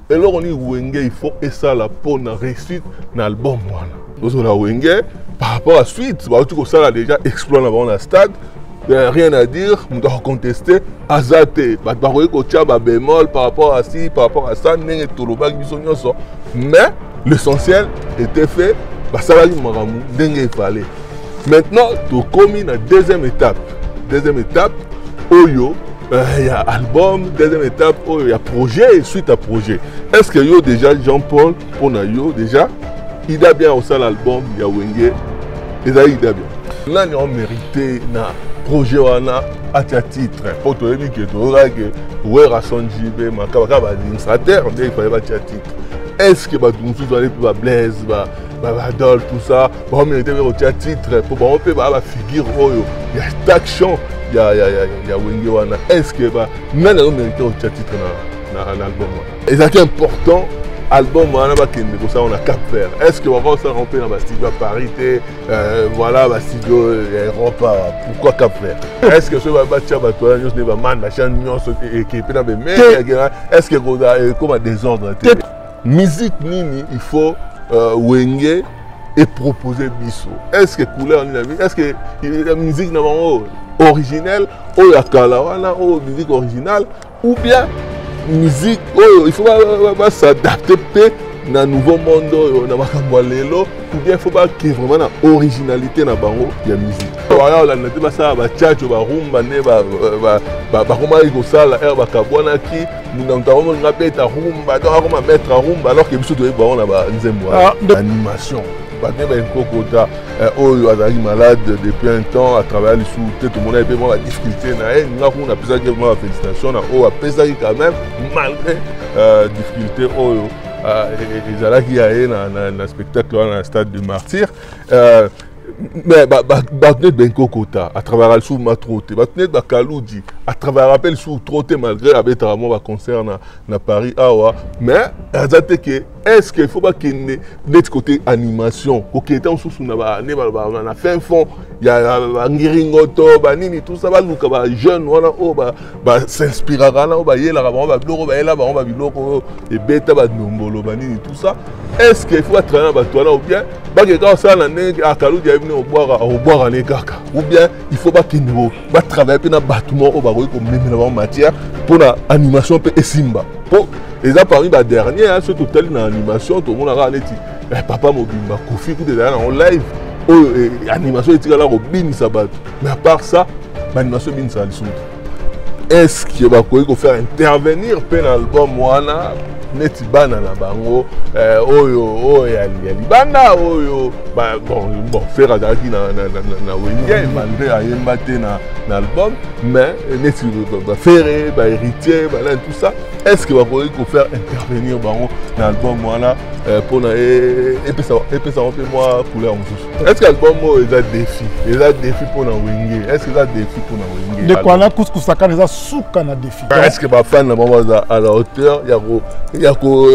Et là, on dit Wenge, il faut et ça la pour la réussite dans l'album. Donc, on a Wenge, par rapport à la suite, tout ça a déjà exploré avant la stade. Rien à dire, on doit contester. Azate, bémol par rapport à ci, par rapport à ça, mais l'essentiel était fait. Ça va il fallait. Maintenant, tu commis la deuxième étape. Deuxième étape, Oyo. Il y a album, deuxième étape, il y a projet et suite à projet. Est-ce que yo déjà Jean-Paul, pour yo déjà, il a bien aussi l'album, il y a Wenge, il a bien. Là, on a mérité un projet à titre. Pour te dire que tu auras que ouais Rassonjibé, ma cabaka administrateur, il fallait pas titre. Est-ce que nous sommes allés pour Blaise, Adol, tout ça, on mérité un titre pour on peut figure il y a d'action. Il y a Wenge wana. Est-ce que nous avons mérité un titre dans l'album? Et c'est important, l'album on a Cap Vert. Est-ce que on va se remplir dans le studio à Paris, voilà, le studio Europe, pourquoi Cap Vert? Est-ce que ce va battre toi, nous ne va pas la chaîne qui est dans le même? Est-ce que vous avez comme un désordre? Musique nini, il faut Wenge et proposer biso. Est-ce que couleur est-ce que la musique n'a pas originelle ou la kalawana ou musique originale ou bien musique il faut pas s'adapter dans un nouveau monde dans ou bien il faut pas qu'il y ait vraiment une originalité dans la musique. Voilà, la nete ba ça ba tchatcho ba rumba ne ba comment il go ça la herbe kabwana ki nous avons nga beta rumba donc comment mettre rumba alors que biso to ba on ba nzembo animation. Oyo azali malade depuis un temps à travers les sous tout le monde a eu la difficulté na on a pesé la félicitation na o a pesé quand même malgré difficulté oyo ezalaki yaye na spectacle dans le stade du Martyr. Mais Batnet Benko Kota, à travers le sous Matroté, Batnet Bakaloudi, à travers l'appel sous Troté, malgré un concert na Paris, Awa, mais est-ce qu'il ne faut pas qu'il y ait de côté animation, qu'il y ait un sous na fin fond, il y a un Ngiringoto, tout ça, les jeunes, s'inspirera, et bêta, tout ça. Est-ce qu'il faut travailler dans toi ou bien ou bien il faut travailler dans le bâtiment au matière pour l'animation et Simba. Et ça parmi les derniers, surtout tel dans l'animation, tout le monde a dit papa Mobimba, Kofi, tout est en live. L'animation est là au bin sabat. Mais à part ça, l'animation bin ça. Est-ce qu'il va faire intervenir l'album neti bana na bango oyo ya libanda oyo bon faire azalaki na Wenge malgré ayemba te na album mais neti faire héritier tout ça est-ce que va faire intervenir bango na album wana pour na epesa pe moi couleur mosusu est-ce que album est un défi pour na Wenge est-ce que c'est un défi pour na Wenge de quoi na kusaka na suka na défi est-ce que ba fan na bango à la hauteur ya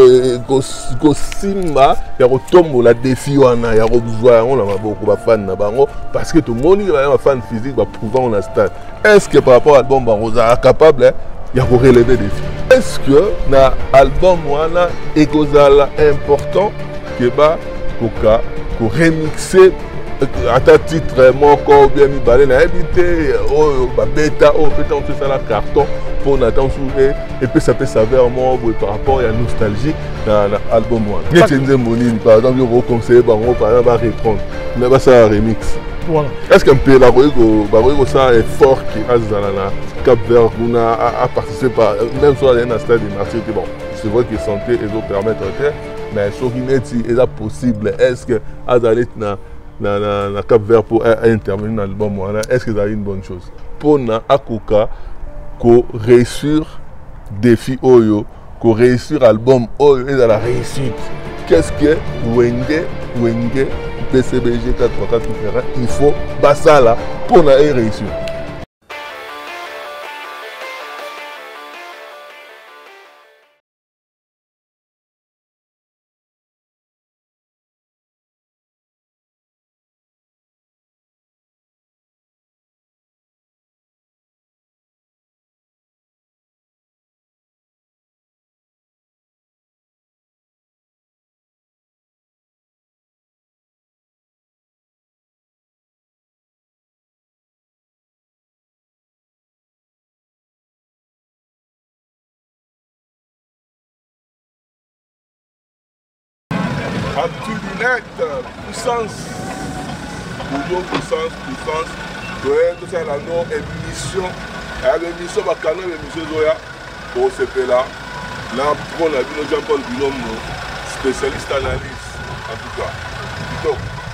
ko simba ya ko tombola défi wana ya ko buzwa on la maboko ba fan na bango parce que tout le monde va fan physique va prouver on a stade est-ce que par rapport à l'album Baroza capable ya ko relever défi est-ce que na album wana ekozala important que ba koka ko remixer à ta titre moko bien mi balé na habité ba bêta peut-être on fait ça la carton pour n'attendre et puis ça peut savoir moi par rapport à la nostalgie dans l'album moi par exemple je vous conseille par exemple va reprendre mais ça remix voilà est-ce qu'un peu la ça est fort qui a dans Cap Vert a participé même sur un stade de Martyr bon c'est vrai que santé et autres permettre mais sur qui est possible est-ce que Azalit na Cap Vert pour intervenir dans l'album est-ce que ça a une bonne chose pour na Akuka ko réussir défi oyo ko réussir album oyo et dans la réussite qu'est-ce que Wenge PCBG 434 il faut ça là pour na réussir. Actu-du-net, puissance. Toujours puissance. Tout ça, la non émission. L'émission, ma canal, l'émission Zoya. Pour ce là. Là, on a vu Jean-Paul Binom, spécialiste analyse. En tout cas. Donc.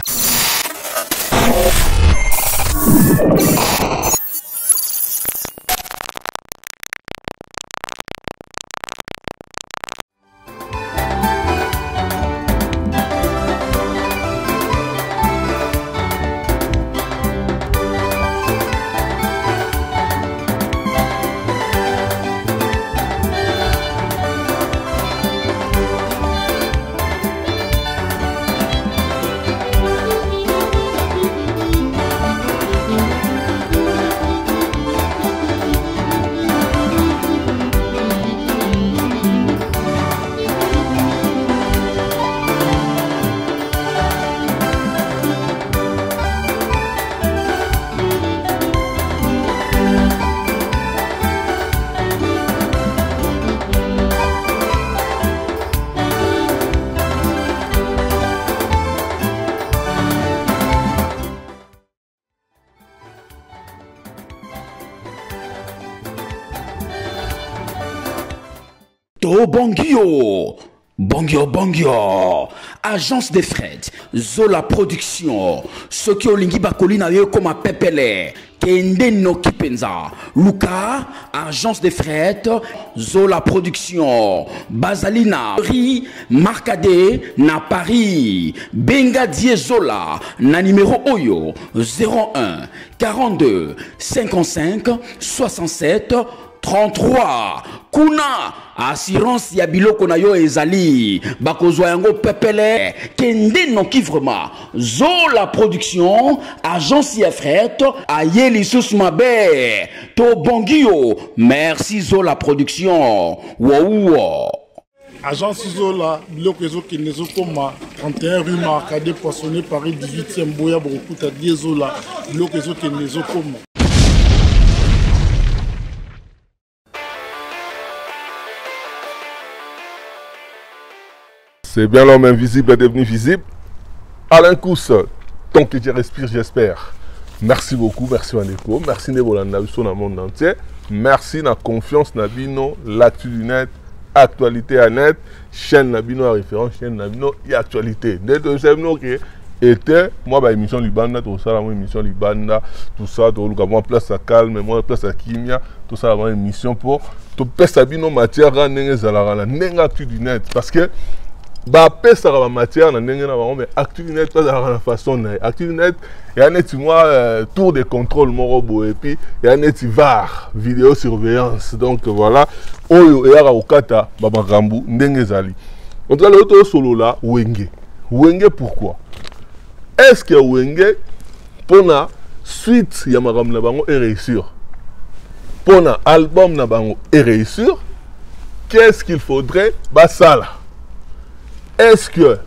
Bongio, agence de fret, Zola production, Soki Olingi Bakoli na yo comme Pepele, Kende no Kipenza, Luka, agence de fret, Zola production, Bazalina, Marcade, na Paris, Benga Die Zola, na numéro Oyo, 01 42 55 67 33. Kuna assurance ya biloko na yo ezali bakozwa yango pepele kende no kivrema Zola production agence ya fret ayeli lisusu mabe to bongio merci Zola production wow. Agence Zola, biloko ezoki nezokoma 31 rue Marcade Poissonné Paris 18e Boya Bokuta Die Zola, biloko ezoki nezokoma. C'est bien l'homme invisible est devenu visible. Alain Kous, tant que tu respires, j'espère. Merci beaucoup, merci Waneko, merci Nebolanda dans le monde entier. Merci na confiance Nabino, l'actu du net, actualité à net, chaîne Nabino à référence, chaîne Nabino et actualité. Dès que c'est qui était, moi, bah, émission Libanda, tout ça, moi, émission Libanda, tout ça, tout le moi, place à calme, moi, place à Kimia, tout ça, moi, émission pour tout pèse à bino matière, n'enga actu du net. Parce que, bah pesa la matière na ndenge na bango mais ActuNet pas la façon na ActuNet et un net moi tour de contrôle mon robot et puis et un net VAR vidéosurveillance donc voilà oyo et ara okata baba rambu ndenge zali on tra l'autre solo là Wenge pourquoi est-ce que Wenge pona suite ya maram na bango et réussir pona album na bango et réussir qu'est-ce qu'il faudrait bah ça là. Est-ce que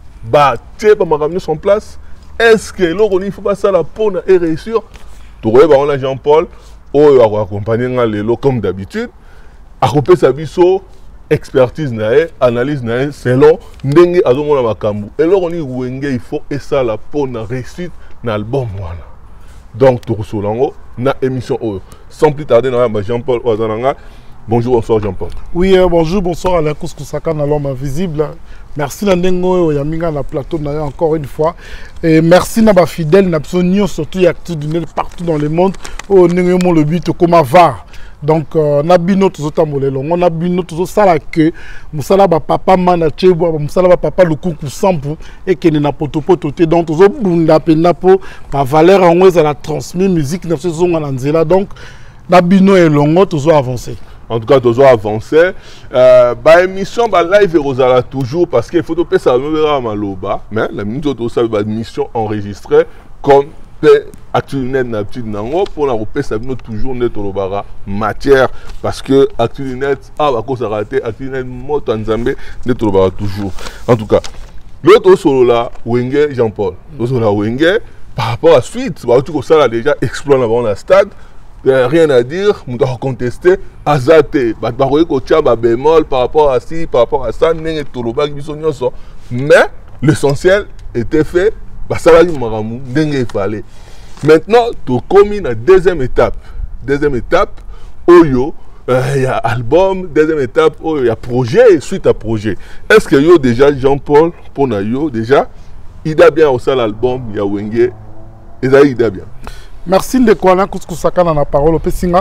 tu es en place? Est-ce que l'on ne faut pas ça la peau et réussir? Tu vois, on a Jean-Paul, on va accompagner les comme d'habitude, accompagner sa biso, expertise, analyse, selon Ndenge Azomona Makambu. Et là, on dit Wenge, il faut et ça la peau na réussite dans l'album. Donc, tu reçois na émission. Sans plus tarder, Jean-Paul Ozananga. Bonjour, bonsoir Jean-Paul. Oui, bonjour, bonsoir à la Kousaka dans l'homme invisible. Merci Nandengo Yaminga na plateau encore une fois. Et merci na ba fidèle na psonio surtout actu partout dans le monde. Oh nengo le but comme VAR. Donc na bino to zotambolelo, on a bino to sala que musala ba papa mana chebo musala ba papa lukuku sampu et que na potopoto te donc to bunda penapo ba valeur en za la transmis musique na saison na nzela donc na bino et longo to zo avancer. En tout cas, tu as avancé. Bah émission, bah live et Rosala toujours parce qu'il faut que ça me verra maloba. Mais la minute où ça va émission enregistrée comme ActuNet n'habitude nango pour la repère ça vient toujours net au bara matière parce que ActuNet bah cause à rater ActuNet moto Nzambe net au bara toujours. En tout cas, l'autre solo là Wenge Jean-Paul. L'autre solo là Wenge par rapport à suite, bah tu vois ça là déjà explore avant la stade. Rien à dire, on doit contester. Azate, bémol par rapport à ci, par rapport à ça, mais l'essentiel était fait, basalaki makambo ndenge il fallait. Maintenant tu commis na deuxième étape oyo il y a album, deuxième étape oyo il y a projet suite à projet. Est-ce que yo déjà Jean-Paul pour na yo déjà il a bien aussi l'album il y a Wenge et ça il a bien. Merci de quoi là kusaka na parole au pesinga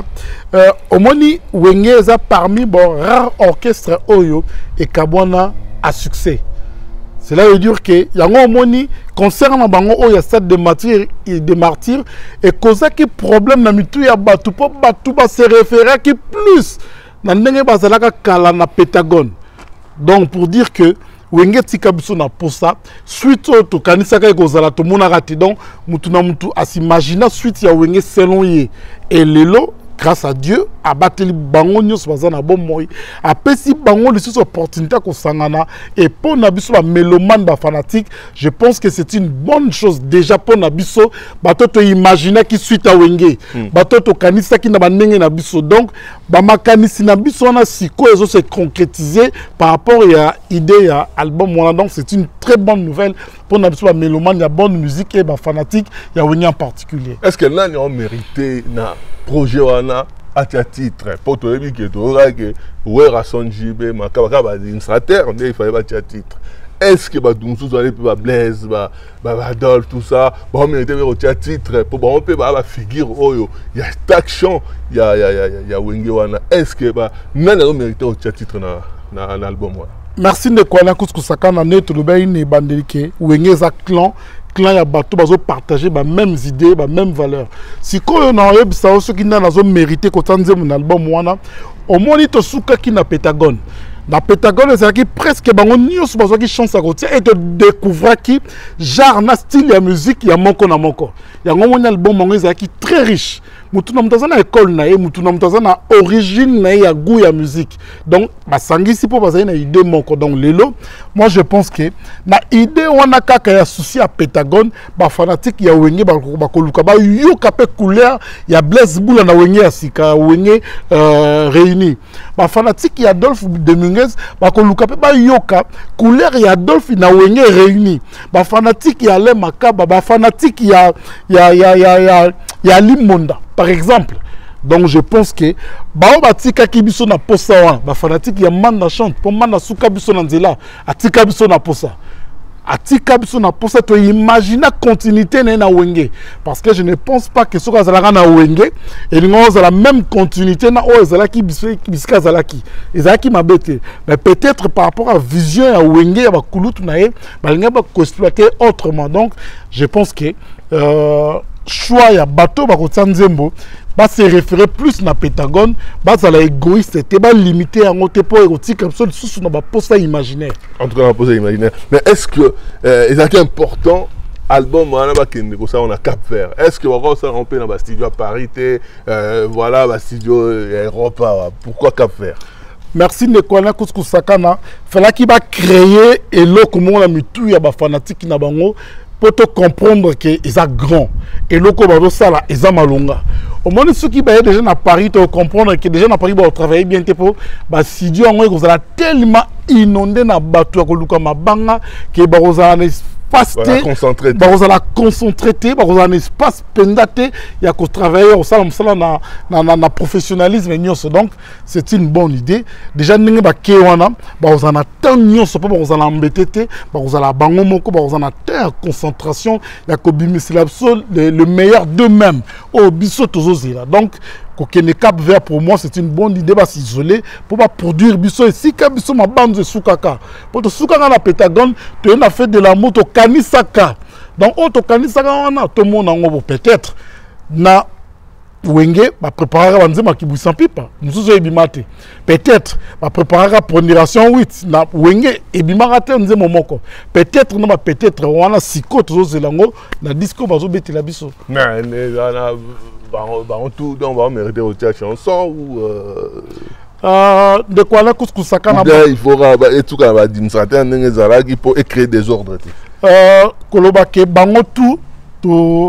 omoni Wenge eza parmi bon rare orchestre oyo et kabwana à succès. Cela veut dire que yango omoni concert na bango oyo stade de martyrs et causa qui problème na mitu ya batu po batu ba se référer qui plus na ndenge bazalaka kala na Pentagone. Donc pour dire que Wenge tika biso na posa suite to kanisaka ekozala to mona rati donc mutu na mutu asimagina suite ya Wenge selon ye et lelo grâce à Dieu abateli bango nyos bazana bon moi apesi bango les opportunités ko sangana et pour na biso ba mélomane ba fanatique je pense que c'est une bonne chose déjà pour na biso bato to imaginer qui suite à Wenge bato to kanisa ki na banenge na biso donc ba makanisi na biso na siko ezo se concrétiser par rapport à idée à album wana donc c'est une très bonne nouvelle pour na biso ba mélomane ya bonne musique et ba fanatique ya Wenge en particulier. Est-ce que là on mérité na projet wana à titre pour te dire que tu auras que ouais Rasson JB makabaka ba administrateur il fallait pas titre. Est-ce que bah Doumsou allait pas Blaise bah Adolphe tout ça bah mérité au titre pour bah on peut bah figure oyo il y a action il y a Wenge wana est-ce que bah nana mérité au titre na album wana. Merci de quoi là kusaka na net le bain ni bandelike Wenge za clan ya bato bazo partager ba mêmes idées ba même valeur si ko na yebisa ceux qui na zo mériter ko tanze mon album wana au moni to suka ki na Pentagone c'est qui presque bango nyos bazo ki chance à côté et de découvrir qui genre na style ya musique ya moko na moko ya ngomoni album mongo qui très riche mutu na mutazana école na ye mutu na mutazana origine na ya goût ya musique donc basangisi po bazali na idée moko donc lelo moi je pense que na idée wana kaka ya souci à Pentagone ba fanatique ya Wenge ba koluka ba yoka pe couleur ya Blaise Boula na Wenge ya sika Wenge réuni ba fanatique ya Adolphe Dominguez ba koluka pe ba yoka couleur ya Adolphe na Wenge réuni ba fanatique ya Le Makaba ba fanatique ya Limonda par exemple. Donc je pense que bao batika kibiso na posa wa ba fanatique ya manda chante pour manda suka biso na nzela atika biso na posa to imaginer continuité na Wenge parce que je ne pense pas que soka zalaka na Wenge et lingo za la même continuité na o zalaki bisika zalaki ezalaki mabete mais peut-être par rapport à vision ya Wenge ya bakulutu na ye balinga ba exploiter autrement donc je pense que choix ya bateau ba kotanzembo ba se référer plus na Pentagone ba za la égoïste te ba limiter en côté pour érotique comme ça sous na ba poste imaginaire en tout cas na poste imaginaire mais est-ce que c'est important album wana ba kende ko ça on a Cap Vert est-ce que on ça romper dans ba studio à Paris voilà ba studio Europa pourquoi Cap Vert. Merci Nekwana Kuskusakana fallait qu'il va créer et lo comment la mitu ya ba fanatique na bango pour te comprendre que ils sont grands et le cobazo ça là ils sont malonga au moins ceux qui baillent déjà à Paris te comprendre que déjà à Paris va travailler bien pour bah si Dieu en vous allez tellement inondé na bateau à koluka mabanga que bah vous allez passer concentré bah vous allez concentrer bah vous allez espace pendaté il y a qu'au travailler au salon na professionnalisme donc c'est une bonne idée déjà n'engue bah kewana bah vous en attend nyonso pas bah vous allez embêter bah vous allez bango moko bah vous en attend concentration il y a qu'au le meilleur d'eux-mêmes au biso tozozila donc Kokene Cap Vert pour moi c'est une bonne idée bah s'isoler pour pas produire biso et si biso ma bande de soukaka pour te soukaka na Pentagone tu as fait de la moto kanisaka donc auto kanisaka wana tout le monde en peut-être na Wenge va préparer à nzema ki busan pipa musuzo ebimate peut-être va préparer à pondération 8 na Wenge ebimaka te nzema moko peut-être na peut-être wana siko tozozelango na disco bazo betela biso na tout donc va mériter au chanson ou de quoi là kuskusaka na il faudra et tout ka ba administrateur ndenge zalaki pour créer des ordres koloba ke bango tout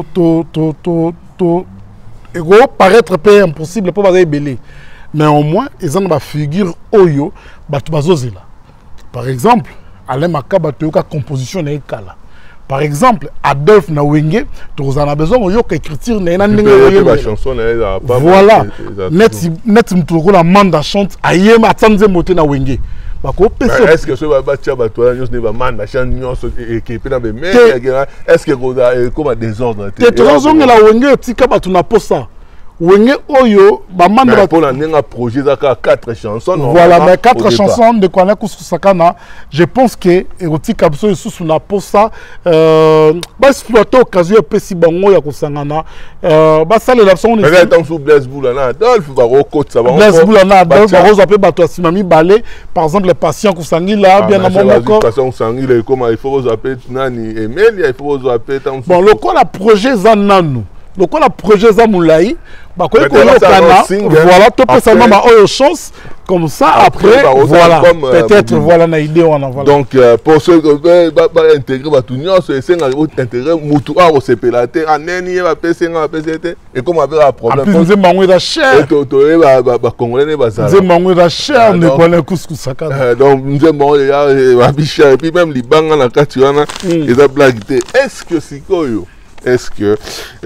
ego paraître peu impossible pour baza belé mais au moins ils ont ba figure oyo batu bazozela par exemple Alain Makaba toyoka composition na ekala. Par exemple, Adolphe na Wenge, tu as besoin de écriture na la chanson voilà. Net mtoko la manda chante ayema atanze moté na Wenge. Est-ce que ce va battre toi ne va manda chante et na be est-ce que comme désordre te tozo la Wenge tika batu na posa. Wenge Oyo, mais pour un projet d'aka 4 chansons. Voilà, mais 4 chansons de Kwana Kuskusakana, je pense que Erotique Abso sous na posa ba exploiter occasion pesi bango ya kusangana ba sale la son mais attends sous Blaise Boulana Adolphe va recôte ça va Blaise Boulana Adolphe va rose appeler bato simami balé par exemple les patients kusangila bien na mon corps patients kusangila comment il faut rose appeler nani Emelia il faut rose appeler bon le quoi la projet zananu. Donc on a projet Zamoulaï, bah quoi voilà, tout peut seulement ma chance comme ça après voilà peut-être voilà na idée on en voilà. Donc pour ceux qui veulent intégrer ba tout nyos c'est intégrer mutu a au CPLAT aneni va PC na PCT et comme avec un problème nous mangue da cher to ba congolais ba ça nous mangue da cher ne connaît Kuskusaka donc nous mangue ya ba bicha et puis même libanga na katiwana et ça blague est-ce que sikoyo est-ce que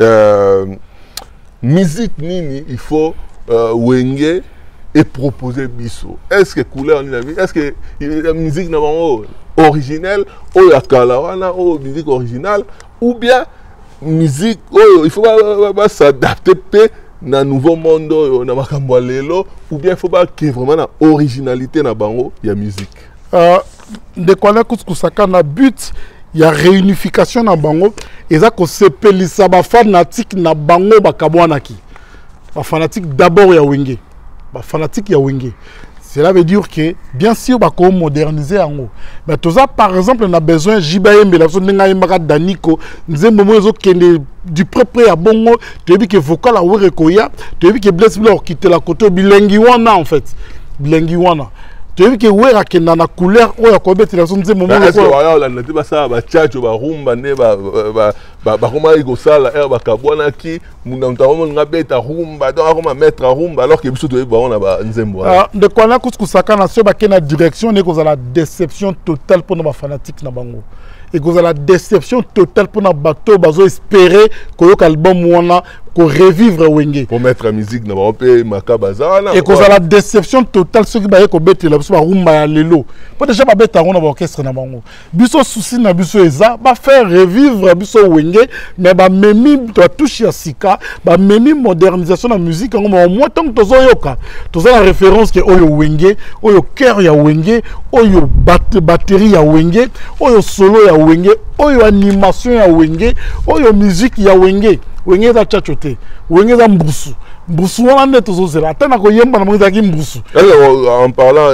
musique nini il faut Wenge et proposer biso est-ce que couleur ni la vie est-ce que la musique n'a pas originelle ou la kalawana ou musique originale ou bien musique il faut pas s'adapter dans nouveau monde na makambo lelo ou bien il faut pas que vraiment na originalité na bango ya musique de Kwana Kuskusaka na but il y a réunification na bango et ça ko sepelisa ba fanatique na bango ba kabwanaki ba fanatique d'abord ya Wenge ba fanatique ya Wenge cela veut dire que bien sûr ba ko moderniser ango mais tout ça par exemple on a besoin jibayembe la so ninga yembaka daniko nzembo mozo kende du propre ya bongo tu dis que vocal a werekoya tu dis que Blaise Blor quitter la côté bilingi wana en fait bilingi wana tu vois que wera que na couleur ou ya kobeti la sonze moment est-ce que voilà la nete ba ça ba tchacho ba rumba ne ba kuma iko sala ba kabwana ki muna mtaromo ngabeta rumba donc akoma mettre rumba alors que biso to ba on ba nzembo de Kwana Kuskusaka na so ba kena direction ne ko za la déception totale pour nos fanatiques na bango et que la déception totale pour nos bateaux bazo espérer que l'album wana ko revivre Wenge pour mettre la musique na ba pe makabaza na et que la déception totale ceux qui ba ko beti la biso ba rumba ya lelo pour déjà ba beta ngona ba orchestre na bango biso souci na biso eza ba faire revivre biso Wenge mais ba memi to touche ya sika ba memi modernisation na musique ngoma au moins tant que tozo yoka tozo la référence que oyo Wenge oyo cœur ya Wenge oyo batterie ya Wenge oyo solo ya Wenge oyo animation ya Wenge oyo musique ya Wenge Wenge za chachote Wenge za mbusu mbusu wana nde tozozela tana ko yemba na mwita ki mbusu en parlant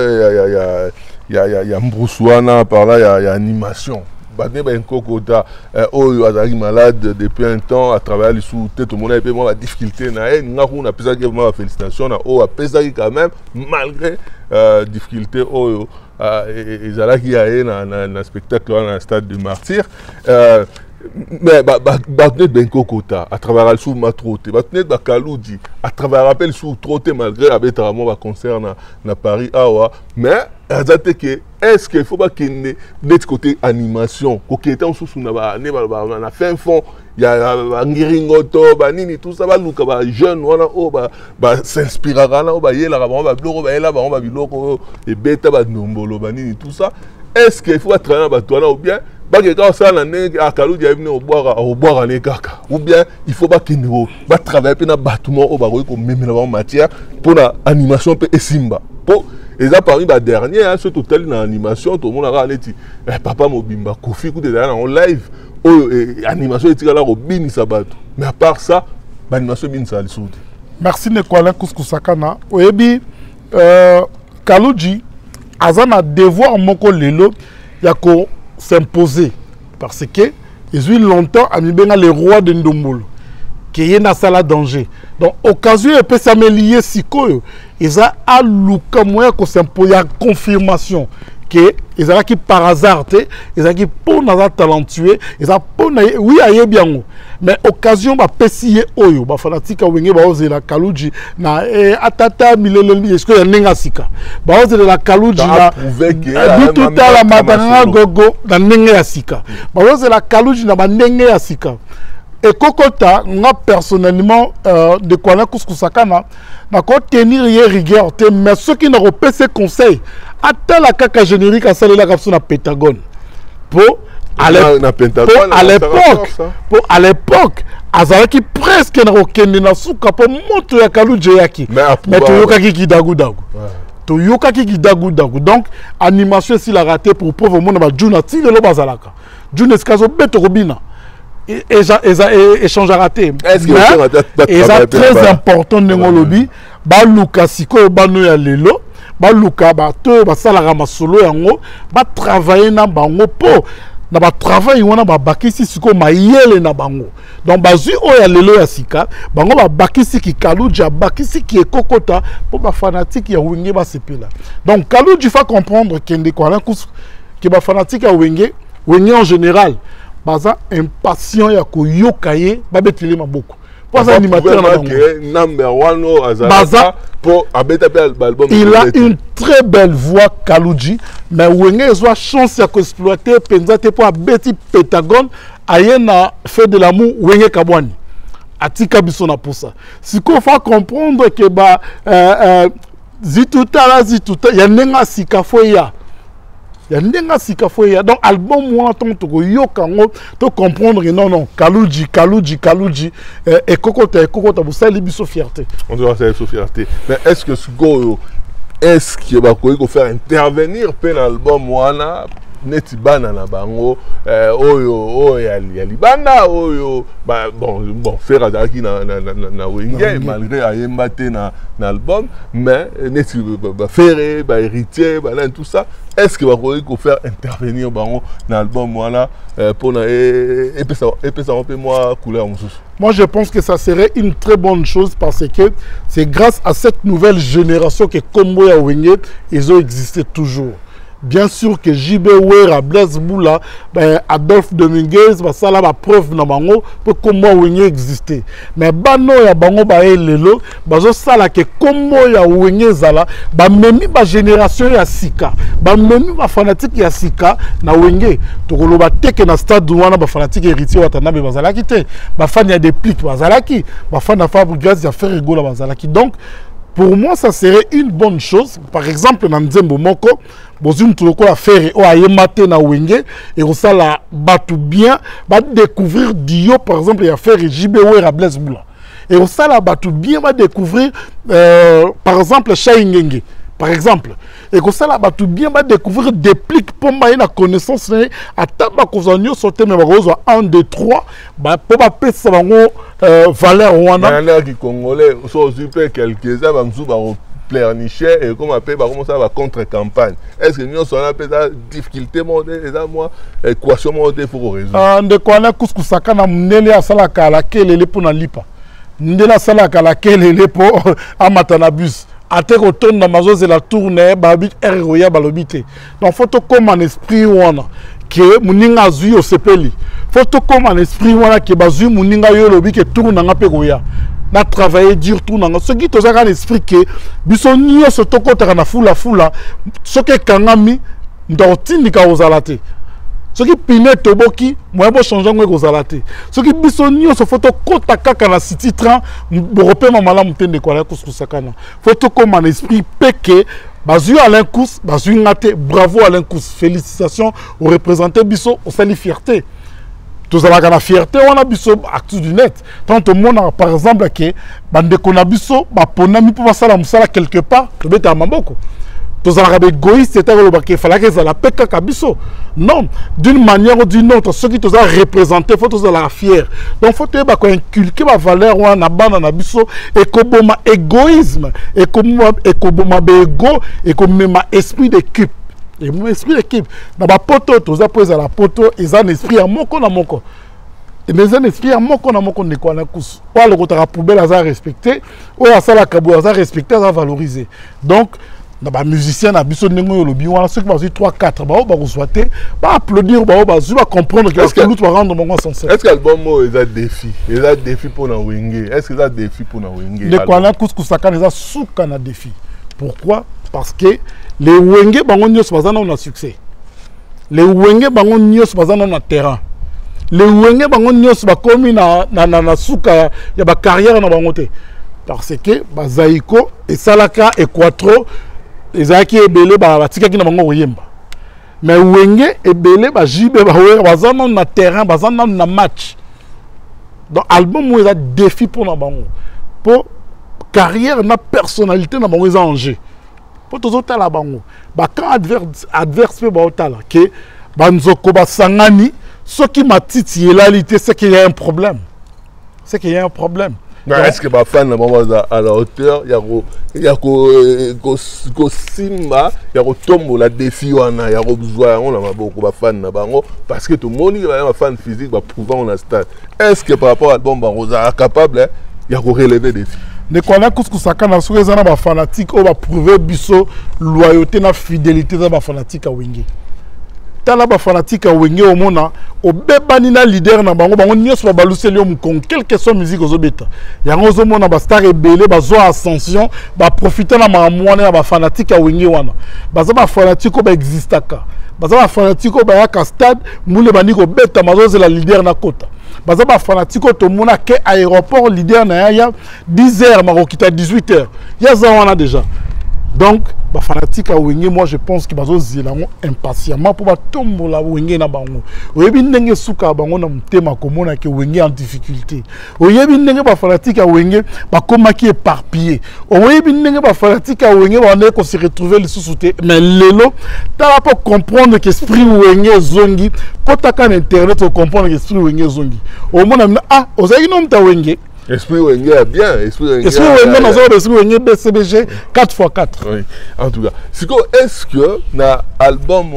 ya mbusu wana parlant ya animation Badne ben kokota oyo azali malade depuis un temps à travers les sous tête tout le monde a peu moins la difficulté na ngaku na pesa vraiment félicitations na o a pesa quand même malgré difficulté oyo ezala ki ya na spectacle na stade du Martyr mais Badne ben kokota à travers le sous matroté Badne ba Kaloudi à travers rappel sous troté malgré abetramo ba concert na Paris awa mais est-ce qu'il faut pas qu'il y ait de côté animation, qu'il y ait na fin fond, il y a un ngiringoto, banini tout ça va nous comme jeune, on s'inspirera là, on va y aller là, on va bloro, on va biloko et bêta ba nombolo, banini tout ça. Est-ce qu'il faut travailler na toi là ou bien bah que quand ça l'année à Kalou dia venu au boire en kaka ou bien il faut pas qu'il nous va travailler pe na bâtiment au baroy comme même la matière pour la animation pe esimba pour et ça parmi la dernière ce total dans animation tout le monde a dit papa mobimba kofi coup de derrière en live animation et là robini sabato mais à part ça animation bin ça le sous merci Nekwala Kuskusakana oyebi Kalouji azana devoir moko lelo ya ko s'imposer parce que ils ont longtemps à mibenga les rois de Ndombolo qui est na sala danger donc occasion peut s'améliorer sikoyo ils a aluka moya ko s'imposer confirmation que ils ont qui par hasard ils ont qui pour nous talentueux ils ont pour oui aye bien mais occasion ba pesier oyo ba fanatique wenge ba ozela Kaluji na atata milele est-ce que ya nenga sika ba ozela la Kaluji na tout à la matanga gogo na nenga ya sika ba ozela Kaluji na ba nenga ya sika. Et Kokota, moi personnellement, de quoi na kuskusakana, na ko tenir rigueur, mais ceux qui n'ont pas ces conseils, attends la caca générique à saler la capsule à Pentagone. Pour à l'époque, Azaraki presque n'a aucun nasuka pour moto ya Kaluji yaki. Mais tu yoka ki dagu dagu. Tu yoka ki dagu dagu. Donc animation s'il a raté pour pauvre monde ba Juna ti le bazalaka. Juna eskazo beto robina. Échange à rater. Est-ce que très important dans le lobby, ba luka siko ba no ya lelo, ba luka ba to ba salara masolo yango, ba travailler na bango po na ba travail wana ba bakisi siko mayele na bango. Donc ba zu o ya lelo ya sika, bango ba bakisi ki Kaluji bakisi ki ekokota pour ba fanatique ya wenge ba sepela. Donc Kaluji faut comprendre kende ko ala kus ki ba fanatique ya wenge en général baza impatient ya koyokaye babetile maboko pour animateur number 1 baza pour abeta album. Il a une très belle voix Kaluji mais wenge soit chance ya ko exploiter penzate pour abeti Pentagone ayena fait de l'amour wenge kabwani atika biso na posa siko faut comprendre que ba zituta ya nenga sikafoya. Il y a un sikafoya. Donc, album, moi, tu comprendre que non, Kaluji, et Kokota, vous savez, c'est fierté. On doit savoir sa fierté. Mais est-ce que est-ce qu'il va faire intervenir un album, moi, neti bana na bango oyo ya libanda oyo bon faire azaki na wenge malgré ayemba te na album mais neti faire héritier tout ça. Est-ce que va faire intervenir bango na album voilà pour na et ça un peu moi couleur mususu? Moi je pense que ça serait une très bonne chose parce que c'est grâce à cette nouvelle génération que Kombo ya wenge ils ont existé toujours. Bien sûr que JB Wera, Blaise Boula, Adolphe Dominguez, ça la preuve na bango pour comment Wenge exister. Mais bano ya bango ba lelo, bazo sala que comment ya Wenge zala, ba memi ba génération ya sika, ba memi ba fanatique ya sika na Wenge. To koloba teke na stade wana ba fanatique héritier watana be bazalaki te. Ba fan ya déplique bazalaki, ba fan na Fabregas ya faire rigolo bazalaki. Donc pour moi, ça serait une bonne chose. Par exemple, dans Nzembo Moko, Bozum Tuloko a fait au Ayemate na Wenge, et ça la batu bien, va découvrir Dio, par exemple, il a fait JB Wera Blaise Boula. Et ça la batu bien, va découvrir, par exemple, Chaingenge. Par exemple, et que ça là, tout bien va découvrir des plics pour moi la connaissance à table à sauter mais va 1 2 3 pour pas payer ça valeur wana là qui congolais sont super quelques uns va pleurnicher et comme appelle comment ça va contre campagne. Est-ce que nous sommes là peut difficulté monter et ça moi équation monter pour résoudre de quoi na kuskusaka na mnele asala kala kelele pour na lipa ndela sala kala kelele pour amatana bus. Ate retourne dans mazo c'est la tournée babit roya balobité. Donc faut comme un esprit wana que muninga zui au sepeli. Faut comme un esprit wana que bazu muninga yo lobi que tourne na pe roya. Na travailler dur tourne na ce qui tozaka l'esprit que biso nyo se tokota na fula ce que kangami ndotindi ka ozalate. Ce qui pinet toboki, moi bon changer ngwe kozalate. Ce qui bisonio se photo kota kaka na city train, européen mamala mutende kwa la kuskusakana. Photo comme un esprit péké, bazu Alain Kous, bazu ngate, bravo Alain Kous, félicitations au représentant biso, au sali fierté. Tous à la fierté, on a biso actu du net. Tant au monde par exemple que bande kona biso, ba ponami pour sala musala quelque part, to beta mamboko. Tous arabes égoïstes, c'était le fallait que ça la pète kabiso. Non, d'une manière ou d'une autre, ceux qui tous a représenté, il faut tous la fier. Donc, il faut inculquer ma valeur ou un abandon à biso et comme égoïsme et comme ego et comme ma esprit d'équipe. Et mon esprit d'équipe, dans ma poto, tous a posé à la poto, ils ont un esprit à moko na moko. Et mais un esprit à moko na moko ne quoi na kus. Ou le côté à poubelle à respecter, ou à ça la kabou à respecter, à valoriser. Donc na ba musicien na biso ndenge lobi wana ceux qui va 3 4 ba souhaiter ba applaudir ba comprendre que tout va rendre mon sincère. Est-ce que l'album est un défi? Il est un défi pour na wenge. Est-ce que c'est un défi pour na wenge? Le kwana kuskusaka na suka na défi. Pourquoi? Parce que les wenge bango nyos bazana na succès. Les wenge bango nyos bazana na terrain. Les wenge bango nyos ba komi na suka ya ba carrière na bango te. Parce que bazaiko et salaka et quattro ezaki ebele batikaki na bango oyemba. Mais wenge ebele ba jibe ba bazana na terrain, bazana na match. Donc album où il y a défi pour na bango. Pour carrière na personnalité na bango en jeu. Pour tous autres la bango. Ba quand adverse ba otala que banzoko ba sangani ce qui m'a titillé l'alité c'est qu'il y a un problème. C'est qu'il y a un problème. Est-ce que ma fan à la hauteur, il y a Simba, il y a Tombo, la défi, il y a besoin, on a beaucoup de fans parce que tout le monde, il y a un fan physique, va prouver on a stade. Est-ce que par rapport à l'album, on est capable, il y a relever des défis? Ne connais pas ce que ça can sur les années fanatiques, on va prouver biso loyauté, na fidélité de fanatique à Wenge. Tala ba fanatique à Wenge au mona au bebani na leader na bango bango nyos ba baluseli omukon quelle que soit musique ozobeta yango ozomona ba star ebele ba zo ascension ba profiter na mamwana na ba fanatique à Wenge wana baza ba fanatique ba existaka baza ba fanatique ba ya stade mule bani ko beta mazoze la leader na kota baza ba fanatique to mona ke aéroport leader na ya 10h marokita 18h ya za wana déjà. Donc, les fanatiques à Wenge, moi je pense qu'ils sont impatiemment pour tomber la Wenge na bango. Oyebi ndenge suka bango na mutema komona ke Wenge en difficulté. Oyebi ndenge ba fanatique à Wenge ba koma ki éparpillé. Oyebi ndenge ba fanatique à Wenge ba on se retrouver le sous-souté. Mais lelo, t'as pas comprendre que esprit Wenge zongi, quand t'as qu'un internet pour comprendre que esprit Wenge zongi. Au moins ah, ozayi nom ta Wenge. Esprit Wenge est bien. Esprit Wenge est BCBG 4x4. Oui, en tout cas. Est-ce que dans l'album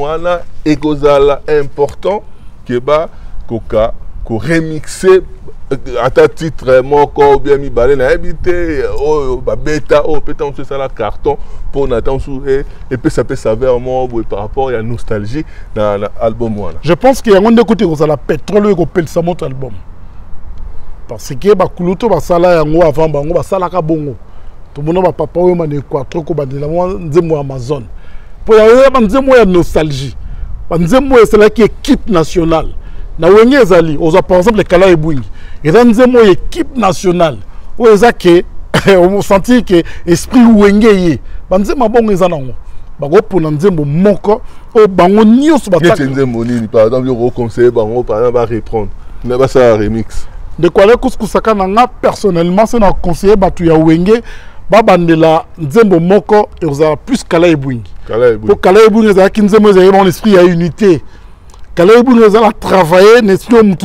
est important que Koka remixer à ta titre mon bien mi balé na habité bêta peut-être on se ça la carton pour n'attendre et puis ça peut s'avérer par rapport à la nostalgie dans l'album. Je pense qu'il y a un côté où ça la pétrole qui appelle ça notre album. Parce que bakuluto basala yango avant bango basala ka bongo to mono ba papa oyo mane quattro ko bandela nzembo Amazon pour ya nzembo ya nostalgie nzembo c'est là qui équipe nationale na Wenge ezali oza par exemple Kala Ebungi et nzembo équipe nationale o ezake on sentit que esprit Wenge yé nzembo bongo ezanango bago pona nzembo moko o bango nyos bataka nzembo nini par exemple yo conseiller bango par exemple va reprendre mais ba ça remix. De quoi les kuskusaka nanga personnellement c'est un conseiller batu ya Wenge babandela nzembo moko et vous avez plus Kala Ebungi. Pour Kala Ebungi za ki nzembo za mon esprit ya unité. Kala Ebungi za la travailler n'esprit mutu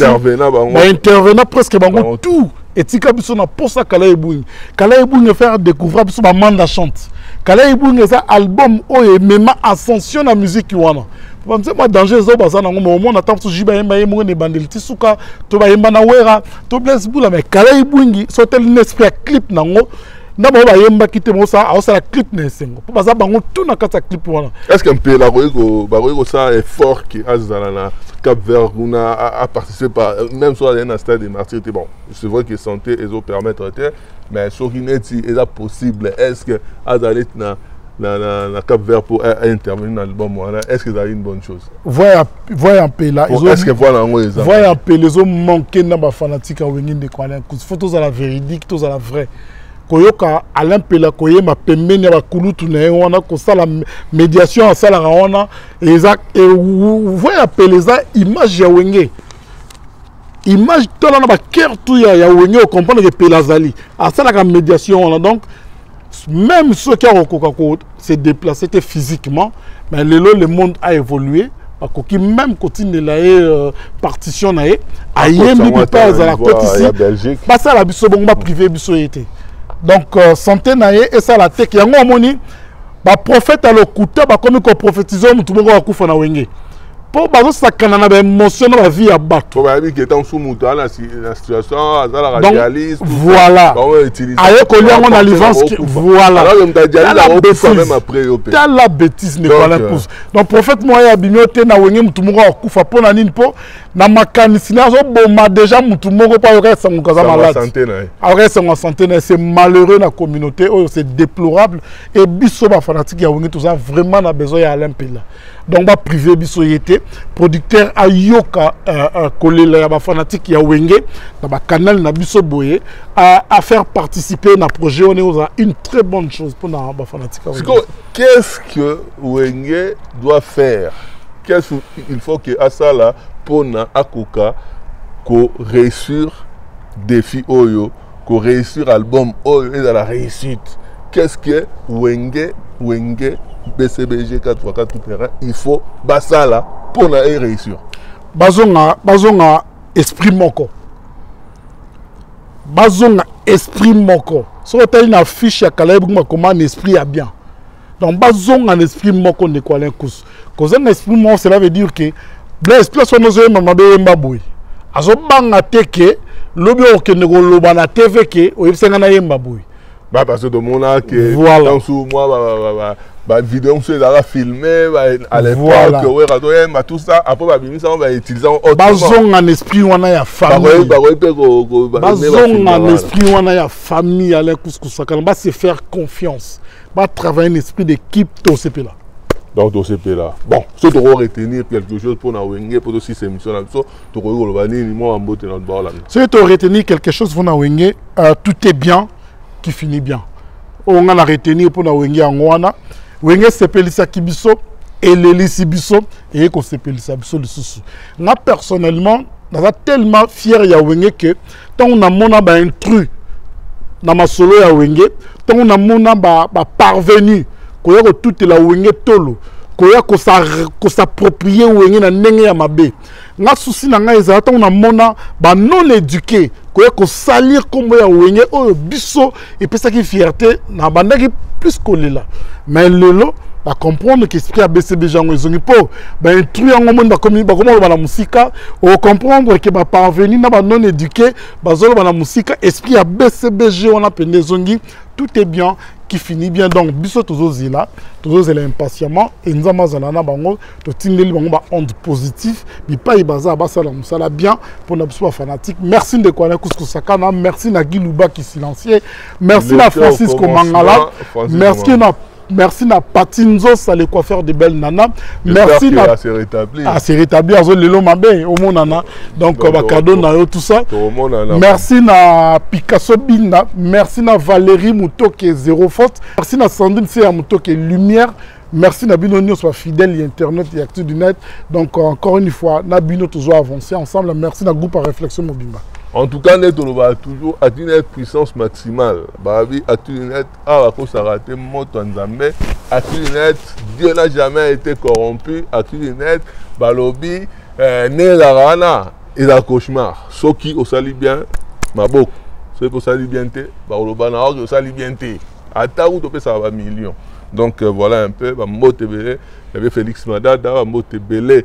intervenant presque bango tout et tika biso na posa Kala Ebungi. Kala Ebungi faire découvrir biso ba manda chante. Kala Ebungi za album oye mema ascension na musique wana. Moi danger zo bazana ngo mo na tamsu jiba yemba yemo ne bandel tisuka to ba yemba na wera to bless bula mais Kala Ebungi so tel n'esprit clip nango na ba yemba kite mo sa a la clip ne sengo po baza bango tout na kata clip wana. Est-ce qu'un peu la roego ça effort qui azala na Cap Vert a participé même sur un stade de martyrs bon c'est vrai que santé et zo permettre mais sur Ineti est possible est-ce que azalit na Cap Vert pour intervenir dans l'album est-ce que ça a une bonne chose? Voyez un peu là. Est-ce que voilà voyez un peu les hommes manqués dans la fanatique à Wenge de quoi les photos à la véridique, tous à la vraie. Koyoka Alain Pela koye ma pembeni ya bakulutu na ye wana ko sala médiation à sala wana et voyez un peu les images ya Wenge. Image tola na ba cœur tout ya Wenge on comprendre que Pelazali à sala la médiation wana donc même ceux qui ont se déplacé physiquement, mais le monde a évolué. Qui même continue la partition na a yembi pas à la côte ici. Pas ça la biso bonga privé biso été. Donc santé na et ça la tech yango moni ba prophète à l'okuta ba comme ko prophétiser mutu bongo akufa na Wenge. po bazo sakana na ba émotion na vie ya bato. Faut ba bi que tant sous muta na situation azala radialiste. Voilà. Ayo ko liango na livance voilà. Alors on t'a dit quand même après yo pe. La bêtise ne pas la pousse. Donc prophète moi ya bimiote na wenge mutu moko akufa po na nini po na makanisi na zo boma déjà mutu moko pa yo reste en kaza malade. Reste en santé c'est malheureux na communauté, c'est déplorable et biso ba fanatique ya wenge tout ça vraiment na besoin ya Alain Pela. Donc ba privé biso yete producteur ayoka kolela ya ba fanatique ya wenge na ba canal na biso boye à faire participer na projet on est une très bonne chose pour na ba fanatique. Qu'est-ce que wenge doit faire? Qu'est-ce qu'il faut que asala pour na akoka ko réussir défi oyo, ko réussir album oyo et dans la réussite? Qu'est-ce que wenge BCBG 4x4 tout terrain, il faut basala pour na réussir. Bazonga esprit moko. Bazonga esprit moko. So tu une affiche ya kala ebuma comment esprit a bien. Donc bazonga esprit moko ne quoi l'incous. Cause un esprit moko cela veut dire que l'esprit soit nos mama be mbaboui. Azo banga teke lobi okende go loba na TV ke oyebsenga na yembaboui. Bah parce que de mon là que voilà. Dans sous moi vidéo c'est là filmé à l'époque ouais radio tout ça après bah bimi ça on va utiliser autre bazong en esprit wana ya famille bazong en esprit wana ya famille à l'couscous quand va se faire confiance va travailler un esprit d'équipe tout ce là. Donc tout ce là bon si tu dois retenir quelque chose pour na wenge pour aussi ces émissions là so tu dois bani ni moi en beauté dans le bar là si tu dois retenir quelque chose pour na wenge tout est bien qui finit bien. On a retenir pour na wenge en wana wenge sepelisa kibiso et l'elisi biso et ko sepelisa biso le souci. Moi personnellement, je tellement fier ya wenge que tant on a mona ba intrus na masolo ya wenge, tant on a mona ba parvenu ko ya ko tout la wenge tolo ko ya ko s'approprier wenge na ndenge ya mabe. Nga souci na nga ezala tant on a mona ba non éduqué ko salir comme ya wenge o biso et puis ça qui fierté na bandaki plus kolela mais lelo ba comprendre que esprit ABCB jango ezongi po ba intrus yango monde ba komi ba komo ba na musika o comprendre que ba parvenir na ba non éduqué ba zolo ba na musika esprit ABCB on a pende zongi tout est bien qui finit bien donc biso tozozila impatiemment et nous avons na bango to tindeli bango ba onde positif bi pa ibaza ba sala musala bien pour na biso fanatique. Merci de quoi couscous sakana, merci na Giluba qui silencieux, merci na Francisco Mangala, merci na Patinzo ça les coiffeurs de belles nana, merci na c'est rétabli c'est rétabli azo lelo mabe au mon nana donc ba cadeau na yo tout ça. Merci na Picasso Binda, merci na Valérie Mutoke zéro faute, merci na Sandrine Sia Mutoke lumière. Merci Nabino News soit fidèle internet et actu du net. Donc encore une fois Nabino toujours avancer ensemble. Merci na groupe à réflexion Mobimba. En tout cas, net on va toujours à une puissance maximale. Babi à une net à la cause raté moto nzambe. À une net Dieu n'a jamais été corrompu. À une net balobi né la rana et la cauchemar. Ceux qui au sali bien mabok. Ceux qui au sali bien té baloba na au sali bien té. À ta route on peut ça va millions. Donc voilà un peu, il y avait Félix Madada, Belé,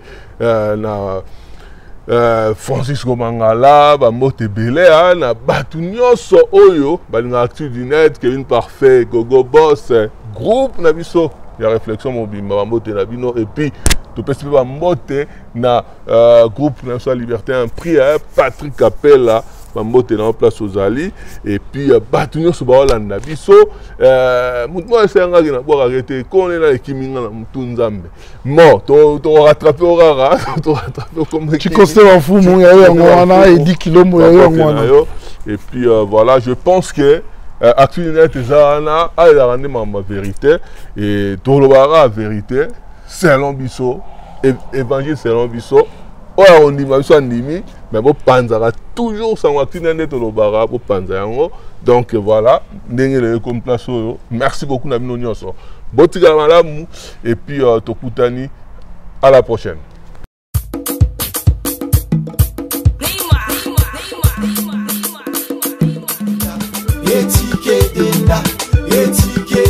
Francisco Mangala, Belé, Batunyoso Oyo, Actu du Net, Kevin Parfait, Gogo Boss, groupe Nabiso, il y a réflexion Mobimba, Nabino, et puis tu peux se faire groupe National Liberté, un prix à Patrick Capella. Bambote en place aux Ali et puis batunyo subaola na biso moi c'est un gars qui n'a pas arrêté qu'on est là et qui minga na mutunzambe mo to rattraper au rara to rattraper comme tu constate en fou mon yayo ngwana et 10 kg mon yayo ngwana et puis voilà je pense que Actuellement ezana a la rendre ma vérité et to la vérité c'est l'ambition évangile c'est l'ambition. Ouais, on dit mais bon, panzara toujours sans activité de l'obara pour panzara. Donc voilà, comme place. Merci beaucoup Nabino Nyonso. Botiga malamu et puis Tokutani à la prochaine.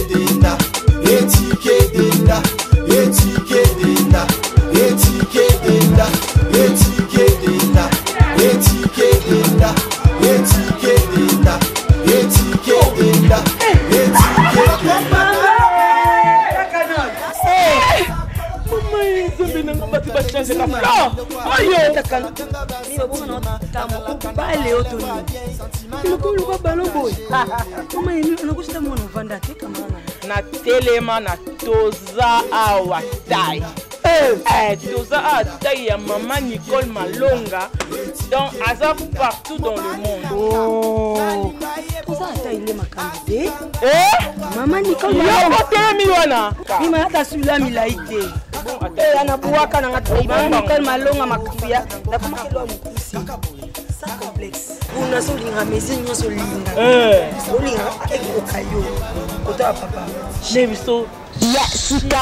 Etike denda na telema na toza awa tai toza awa tai ya maman Nicole Malonga donc aza partout dans le monde. Toza tai le makambe maman Nicole Malonga telemi wana ima hata sula milaite ana buwaka na ngati maman Nicole Malonga makubia na kama kelo mkusi sa complexe una solinga mezi nyoso linga solinga ekokayo kota papa nebiso Yasika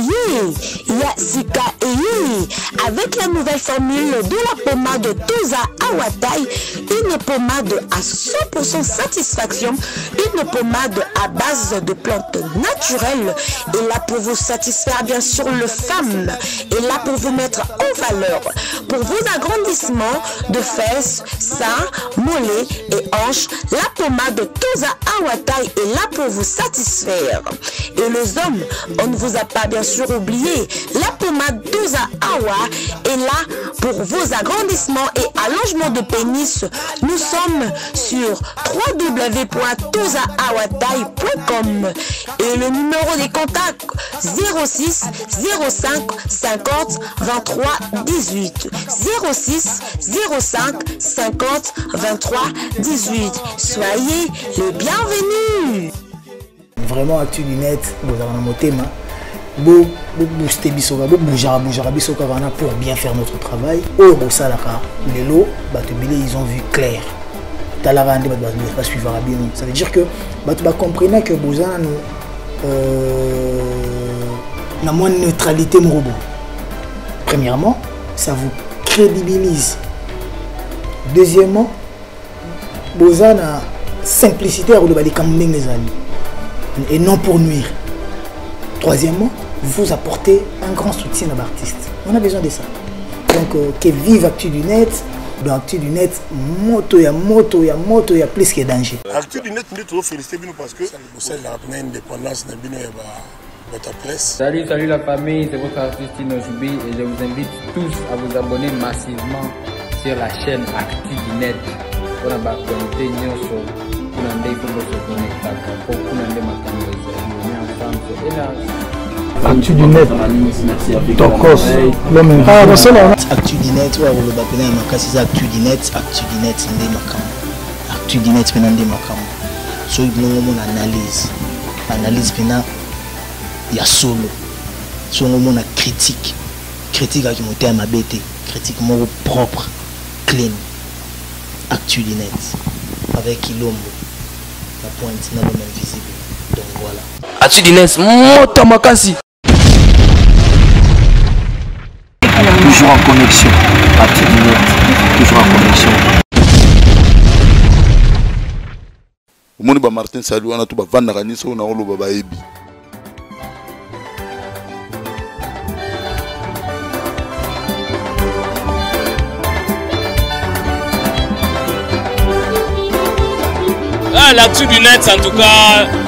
Eye. Avec la nouvelle formule de la pommade Toza Awatai, une pommade à 100% satisfaction, une pommade à base de plantes naturelles, et là pour vous satisfaire bien sûr le femme, et là pour vous mettre en valeur, pour vos agrandissements de fesses, seins, mollets et hanches, la pommade Toza Awatai est là pour vous satisfaire. Et les hommes, on ne vous a pas bien sûr oublié, la pommade Toza Awa est là pour vos agrandissements et allongements de pénis. Nous sommes sur www.tozaawatai.com et le numéro des contacts 06 05 50 23 18 06 05 50 23 18. Soyez les bienvenus. Vraiment Actu du Net, vous avez un motema, vous boostez bisoka, vous bougera bisoka pour bien faire notre travail. Oh, ça là, les lots, ils ont vu clair. Ça veut dire que vous comprenez que vous avez une moins de neutralité mon robot. Premièrement, ça vous crédibilise. Deuxièmement, vous avez une simplicité à vous les amis. Et non pour nuire. Troisièmement, vous apportez un grand soutien à l'artiste. On a besoin de ça. Donc, que vive Actu du Net. Dans Actu du Net, moto, il y a plus que danger. Actu du Net, nous devons féliciter parce que c'est la indépendance de votre presse. Salut la famille, c'est votre artiste Tino Joubi et je vous invite tous à vous abonner massivement sur la chaîne Actu du Net. Pour la connecter Actu du Net, Tokos, l'homme Actu du Net, c'est Actu du Net, Actu du Net, Actu du Net, c'est une analyse, il y a solo, c'est une critique à qui monte à ma bête, critique propre, clean, Actu du Net, avec Ilombo, la pointe n'a pas même visible, donc voilà. Actu du Net, Mota Makasi. Toujours en connexion. Actu du Net, toujours en connexion. Omoni ba Martin Salou wana to ba vanda kanisa ona oloba ba ebi. L'actu du Net, en tout cas,